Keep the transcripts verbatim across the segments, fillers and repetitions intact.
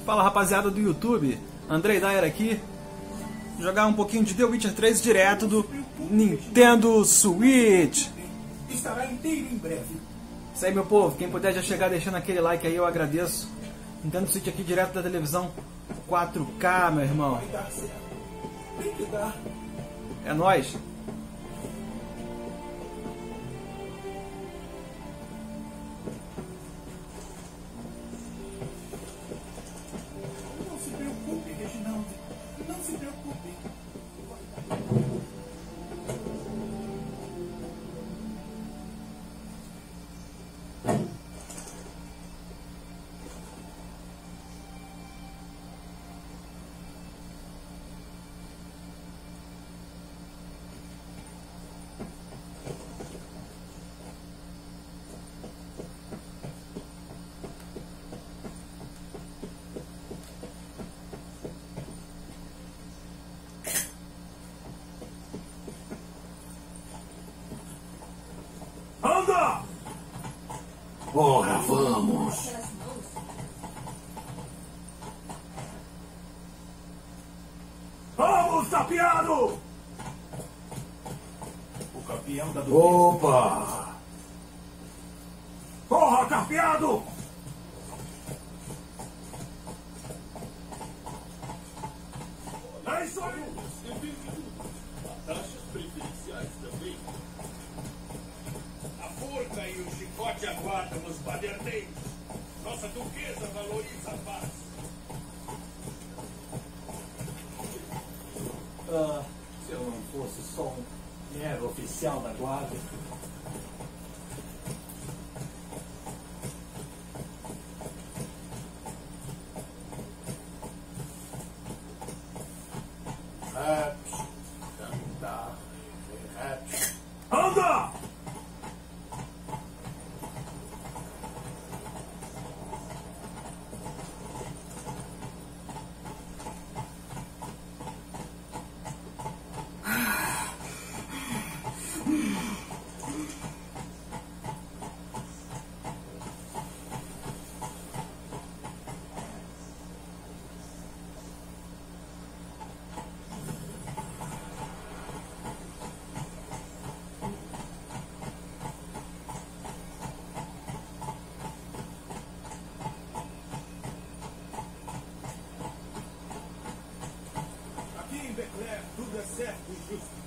Fala rapaziada do YouTube, Andrei Dyer aqui. Jogar um pouquinho de The Witcher três direto do Nintendo Switch. Estará inteiro em breve. Isso aí, meu povo, quem puder já chegar deixando aquele like aí, eu agradeço. Nintendo Switch aqui direto da televisão quatro K, meu irmão. Vai dar certo. Tem que dar. É nóis. Não se preocupe, Reginaldo. Não se preocupe. Anda! Ora, vamos! Vamos, tapeado! O campeão da domingo. Opa! Corra, carpeado! É isso aí! Taxas preferenciais também. A forca e o chicote aguardam os baderneiros. Nossa duquesa valoriza a paz. Ah, se eu não fosse só um mero oficial da guarda. Raps, cantar, raps. Anda! Aqui em Becler, tudo é certo e justo.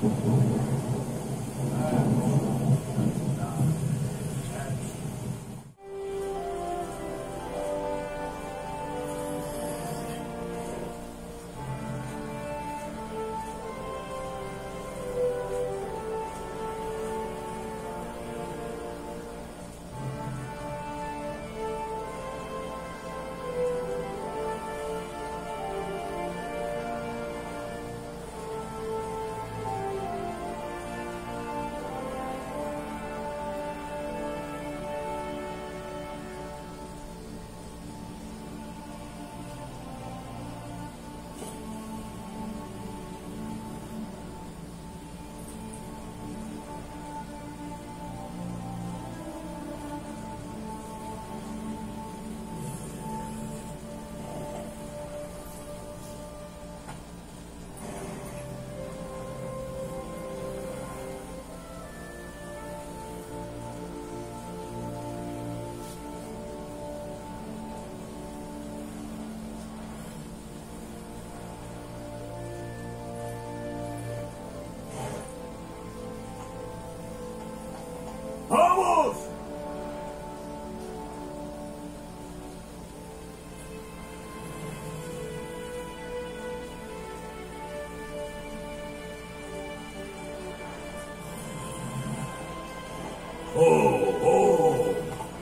Vamos! Oh, oh!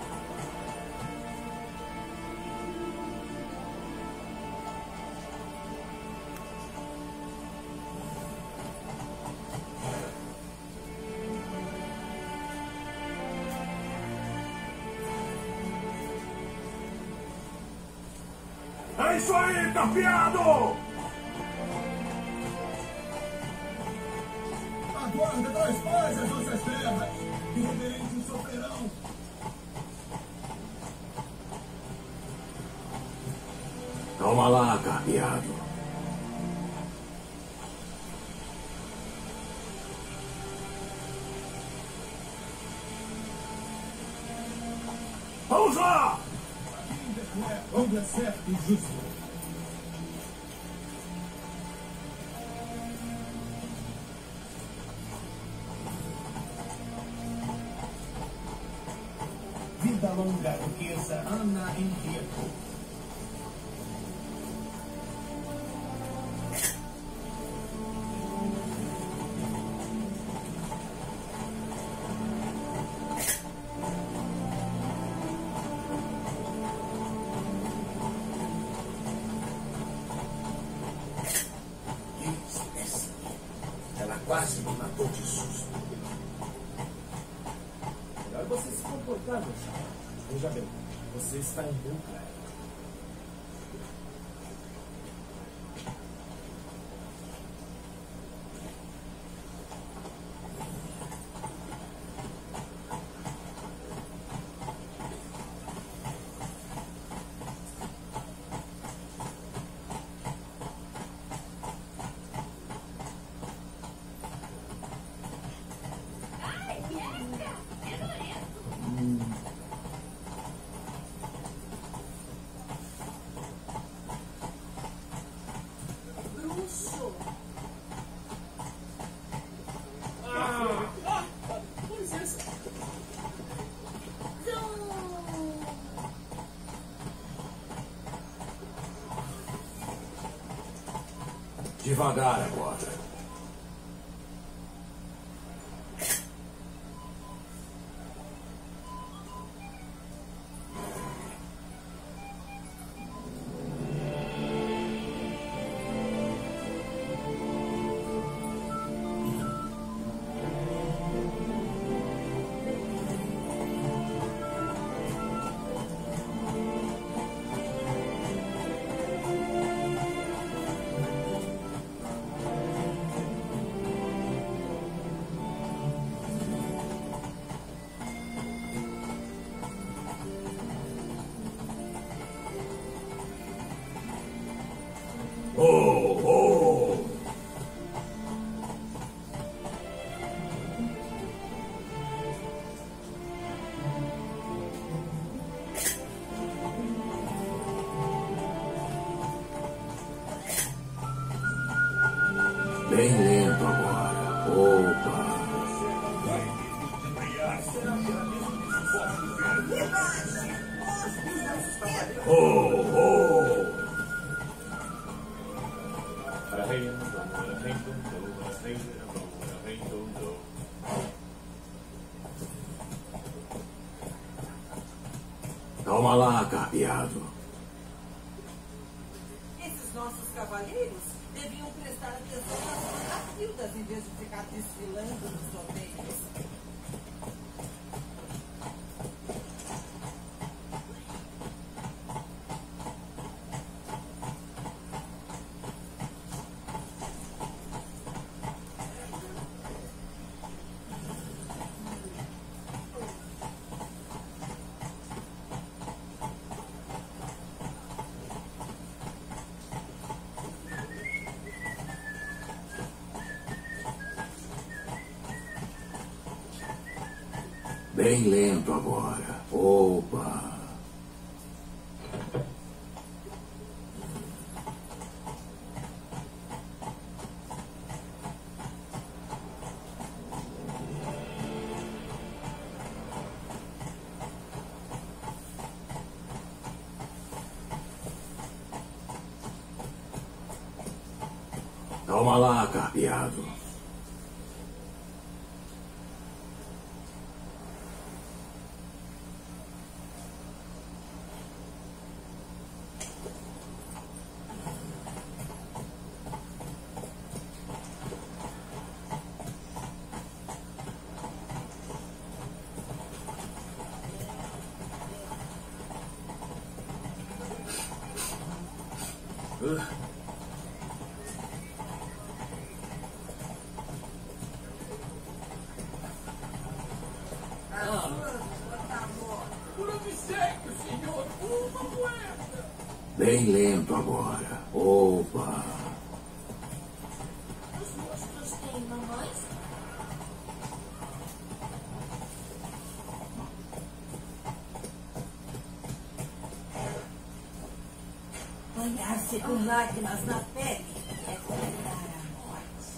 É isso aí, campeado! A guarda traz paz às nossas terras. Irreverentes sofrerão. Calma lá, campeado. Vamos lá! Onde é certo e justo. Vida longa, duquesa Ana Henrietta. Quase me matou de susto. Melhor você se comportar, meu chapa. Veja bem, você está em Bucra. Devagar agora. Oh, oh! Bem lento agora. Opa! Oh, oh! Calma lá, carpeado. Esses nossos cavalheiros deviam prestar atenção nas batildas em vez de ficar desfilando nos torneios. Bem lento agora. Opa! Calma lá, carpeado. Bem lento agora. Opa! Os monstros têm mamães? Banhar-se com lágrimas na pele é coletar a morte.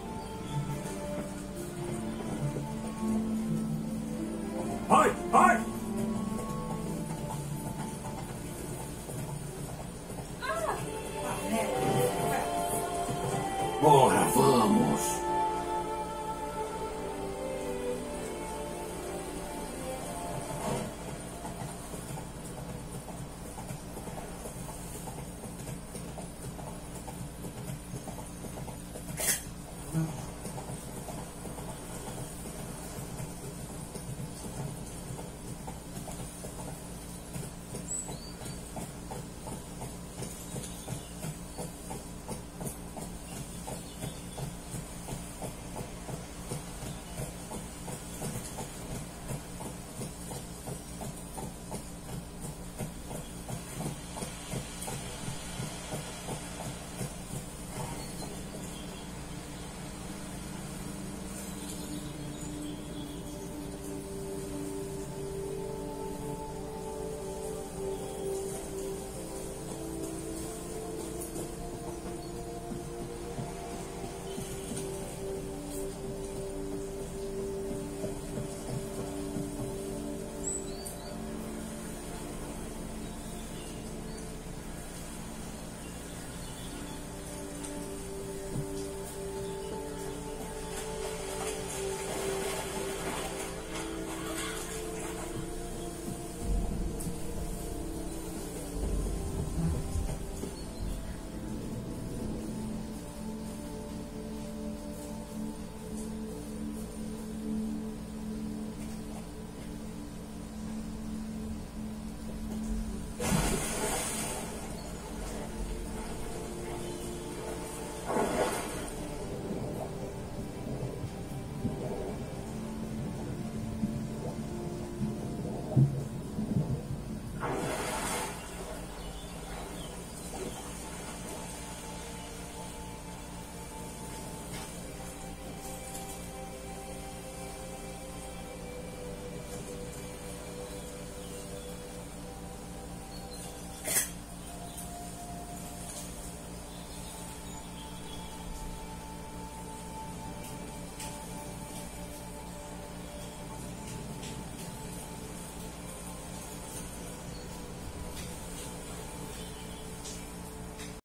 Ai, ai!